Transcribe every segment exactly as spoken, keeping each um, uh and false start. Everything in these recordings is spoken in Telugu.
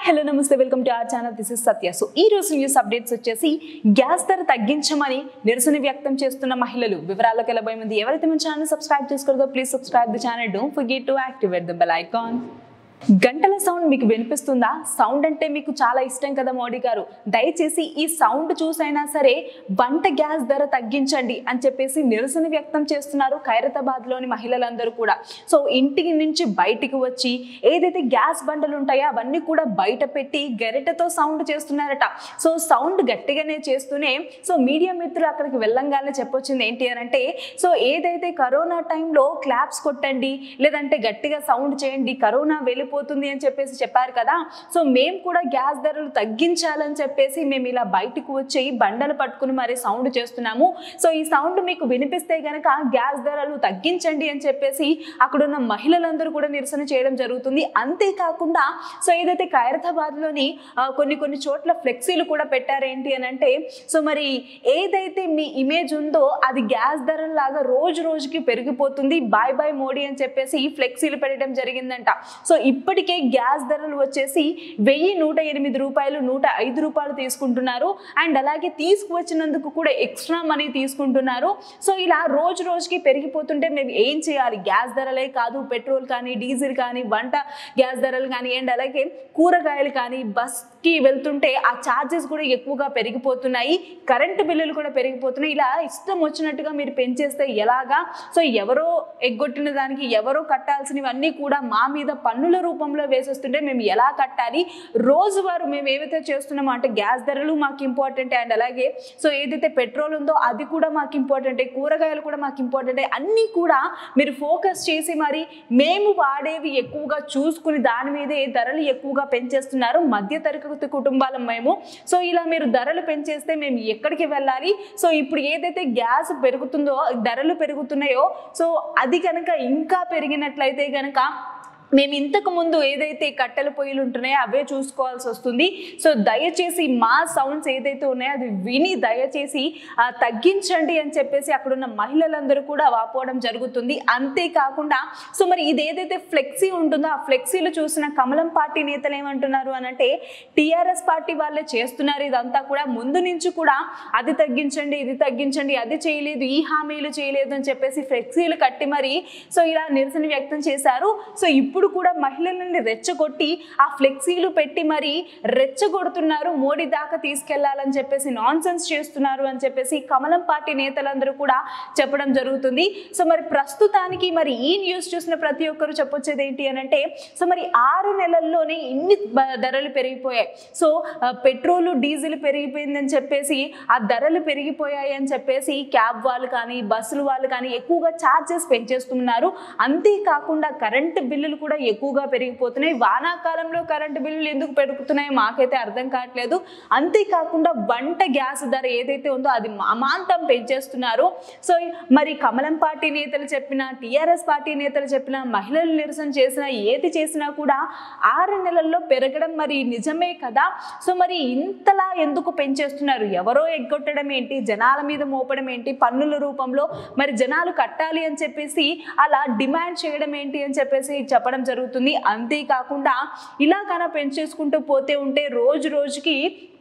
హలో నమస్తే welcome to our channel this is Satya. So ఈ రోజు న్యూస్ అప్డేట్స్ వచ్చేసి గ్యాస్ ధర తగ్గించమని నిరసన వ్యక్తం చేస్తున్న మహిళలు వివరాలకు వెళ్ళబోయే ముందు ఎవరైతే మన ఛానల్ సబ్స్క్రైబ్ చేసుకోలేదో please subscribe the channel. Don't forget to activate the bell icon. గంటల సౌండ్ మీకు వినిపిస్తుందా? సౌండ్ అంటే మీకు చాలా ఇష్టం కదా మోడీ గారు. దయచేసి ఈ సౌండ్ చూసైనా సరే వంట గ్యాస్ ధర తగ్గించండి అని చెప్పేసి నిరసన వ్యక్తం చేస్తున్నారు ఖైరతాబాద్లోని మహిళలందరూ కూడా. సో ఇంటికి నుంచి బయటికి వచ్చి ఏదైతే గ్యాస్ బండలు ఉంటాయో అవన్నీ కూడా బయట పెట్టి గరిటెతో సౌండ్ చేస్తున్నారట. సో సౌండ్ గట్టిగానే చేస్తూనే సో మీడియా మిత్రులు అక్కడికి వెళ్ళంగానే చెప్పొచ్చింది ఏంటి అని అంటే, సో ఏదైతే కరోనా టైంలో క్లాప్స్ కొట్టండి లేదంటే గట్టిగా సౌండ్ చేయండి, కరోనా వెళ్ళి పోతుంది అని చెప్పేసి చెప్పారు కదా. సో మేము కూడా గ్యాస్ ధరలు తగ్గించాలని చెప్పేసి మేము ఇలా బయటకు వచ్చి బండలు పట్టుకుని మరి సౌండ్ చేస్తున్నాము. సో ఈ సౌండ్ మీకు వినిపిస్తే గనక గ్యాస్ ధరలు తగ్గించండి అని చెప్పేసి అక్కడున్న మహిళలందరూ కూడా నిరసన చేయడం జరుగుతుంది. అంతేకాకుండా సో ఏదైతే ఖైరతాబాద్లోని కొన్ని కొన్ని చోట్ల ఫ్లెక్సీలు కూడా పెట్టారేంటి అని అంటే, సో మరి ఏదైతే మీ ఇమేజ్ ఉందో అది గ్యాస్ ధరలాగా రోజు రోజుకి పెరిగిపోతుంది, బాయ్ బాయ్ మోడీ అని చెప్పేసి ఫ్లెక్సీలు పెట్టడం జరిగిందంట. సో ఇప్పటికే గ్యాస్ ధరలు వచ్చేసి వెయ్యి నూట ఎనిమిది రూపాయలు నూట ఐదు రూపాయలు తీసుకుంటున్నారు. అండ్ అలాగే తీసుకువచ్చినందుకు కూడా ఎక్స్ట్రా మనీ తీసుకుంటున్నారు. సో ఇలా రోజు రోజుకి పెరిగిపోతుంటే మేము ఏం చేయాలి? గ్యాస్ ధరలే కాదు, పెట్రోల్ కానీ డీజిల్ కానీ వంట గ్యాస్ ధరలు కానీ అండ్ అలాగే కూరగాయలు కానీ బస్కి వెళ్తుంటే ఆ ఛార్జెస్ కూడా ఎక్కువగా పెరిగిపోతున్నాయి, కరెంటు బిల్లులు కూడా పెరిగిపోతున్నాయి. ఇలా ఇష్టం వచ్చినట్టుగా మీరు పెంచేస్తే ఎలాగా? సో ఎవరో ఎగ్గొట్టిన దానికి ఎవరో కట్టాల్సినవన్నీ కూడా మా మీద పన్నుల రూపంలో వేసేస్తుంటే మేము ఎలా కట్టాలి? రోజువారు మేము ఏవైతే చేస్తున్నామో అంటే గ్యాస్ ధరలు మాకు ఇంపార్టెంట్ అండ్ అలాగే సో ఏదైతే పెట్రోల్ ఉందో అది కూడా మాకు ఇంపార్టెంటే, కూరగాయలు కూడా మాకు ఇంపార్టెంటే, అన్నీ కూడా మీరు ఫోకస్ చేసి మరి మేము వాడేవి ఎక్కువగా చూసుకుని దాని మీదే ధరలు ఎక్కువగా పెంచేస్తున్నారు. మధ్య తరగతి కుటుంబాలం మేము. సో ఇలా మీరు ధరలు పెంచేస్తే మేము ఎక్కడికి వెళ్ళాలి? సో ఇప్పుడు ఏదైతే గ్యాస్ పెరుగుతుందో ధరలు పెరుగుతున్నాయో సో అది కనుక ఇంకా పెరిగినట్లయితే కనుక మేము ఇంతకు ముందు ఏదైతే కట్టెల పొయ్యిలు ఉంటున్నాయో అవే చూసుకోవాల్సి వస్తుంది. సో దయచేసి మా సౌండ్స్ ఏదైతే ఉన్నాయో అది విని దయచేసి తగ్గించండి అని చెప్పేసి అక్కడున్న మహిళలందరూ కూడా వాపోవడం జరుగుతుంది. అంతేకాకుండా సో మరి ఇది ఏదైతే ఫ్లెక్సీ ఉంటుందో ఆ ఫ్లెక్సీలు చూసిన కమలం పార్టీ నేతలు ఏమంటున్నారు అని అంటే, టీఆర్ఎస్ పార్టీ వాళ్ళే చేస్తున్నారు ఇదంతా కూడా, ముందు నుంచి కూడా అది తగ్గించండి ఇది తగ్గించండి అది చేయలేదు ఈ హామీలు చేయలేదు అని చెప్పేసి ఫ్లెక్సీలు కట్టి మరి సో ఇలా నిరసన వ్యక్తం చేశారు. సో ఇప్పుడు ఇప్పుడు కూడా మహిళలని రెచ్చగొట్టి ఆ ఫ్లెక్సీలు పెట్టి మరి రెచ్చగొడుతున్నారు, మోడీ దాకా తీసుకెళ్లాలని చెప్పేసి నాన్ సెన్స్ చేస్తున్నారు అని చెప్పేసి కమలం పార్టీ నేతలందరూ కూడా చెప్పడం జరుగుతుంది. సో మరి ప్రస్తుతానికి మరి ఈ న్యూస్ చూసిన ప్రతి ఒక్కరు చెప్పొచ్చేది ఏంటి అని అంటే, సో మరి ఆరు నెలల్లోనే ఇన్ని ధరలు పెరిగిపోయాయి. సో పెట్రోల్ డీజిల్ పెరిగిపోయిందని చెప్పేసి ఆ ధరలు పెరిగిపోయాయి అని చెప్పేసి క్యాబ్ వాళ్ళు కానీ బస్సులు వాళ్ళు కానీ ఎక్కువగా ఛార్జెస్ పెంచేస్తున్నారు. అంతేకాకుండా కరెంటు బిల్లులు కూడా ఎక్కువగా పెరిగిపోతున్నాయి. వానాకాలంలో కరెంటు బిల్లులు ఎందుకు పెరుగుతున్నాయో మాకైతే అర్థం కావట్లేదు. అంతేకాకుండా వంట గ్యాస్ ధర ఏదైతే ఉందో అది అమాంతం పెంచేస్తున్నారు. సో మరి కమలం పార్టీ నేతలు చెప్పినా టీఆర్ఎస్ పార్టీ నేతలు చెప్పినా మహిళలు నిరసన చేసినా ఏది చేసినా కూడా ఆరు నెలల్లో పెరగడం మరి నిజమే కదా. సో మరి ఇంతలా ఎందుకు పెంచేస్తున్నారు? ఎవరో ఎగ్గొట్టడం ఏంటి, జనాల మీద మోపడం ఏంటి, పన్నుల రూపంలో మరి జనాలు కట్టాలి అని చెప్పేసి అలా డిమాండ్ చేయడం ఏంటి అని చెప్పేసి చెప్పడం జరుగుతుంది. అంతేకాకుండా ఇలా కన్నా పెంచేసుకుంటూ పోతే ఉంటే రోజు రోజుకి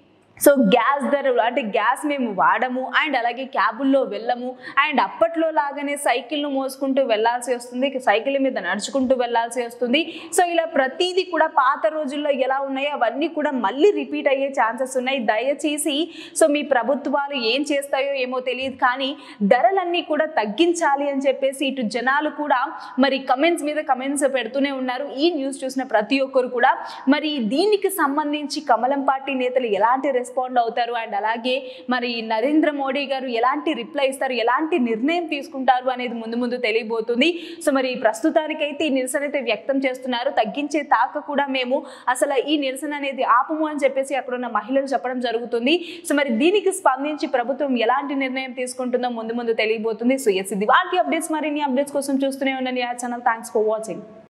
సో గ్యాస్ ధరలు అంటే గ్యాస్ మేము వాడము అండ్ అలాగే క్యాబుల్లో వెళ్ళము అండ్ అప్పట్లో లాగానే సైకిల్ను మోసుకుంటూ వెళ్ళాల్సి వస్తుంది, సైకిల్ మీద నడుచుకుంటూ వెళ్ళాల్సి వస్తుంది. సో ఇలా ప్రతిదీ కూడా పాత రోజుల్లో ఎలా ఉన్నాయో అవన్నీ కూడా మళ్ళీ రిపీట్ అయ్యే ఛాన్సెస్ ఉన్నాయి. దయచేసి సో మీ ప్రభుత్వాలు ఏం చేస్తాయో ఏమో తెలియదు కానీ ధరలన్నీ కూడా తగ్గించాలి అని చెప్పేసి ఇటు జనాలు కూడా మరి కమెంట్స్ మీద కమెంట్స్ పెడుతూనే ఉన్నారు. ఈ న్యూస్ చూసిన ప్రతి ఒక్కరు కూడా మరి దీనికి సంబంధించి కమలం పార్టీ నేతలు ఎలాంటి రెస్పాండ్ అవుతారు అండ్ అలాగే మరి నరేంద్ర మోడీ గారు ఎలాంటి రిప్లై ఇస్తారు, ఎలాంటి నిర్ణయం తీసుకుంటారు అనేది ముందు ముందు తెలియబోతుంది. సో మరి ప్రస్తుతానికైతే ఈ నిరసన అయితే వ్యక్తం చేస్తున్నారు. తగ్గించే తాక కూడా మేము అసలు ఈ నిరసన అనేది ఆపము అని చెప్పేసి అక్కడున్న మహిళలు చెప్పడం జరుగుతుంది. సో మరి దీనికి స్పందించి ప్రభుత్వం ఎలాంటి నిర్ణయం తీసుకుంటుందో ముందు ముందు తెలియబోతుంది. సో ఎస్ ఇది వాటి అప్డేట్స్, మరిన్ని అప్డేట్స్ కోసం చూస్తూనే ఉండండి ఆ ఛానల్. Thanks for watching.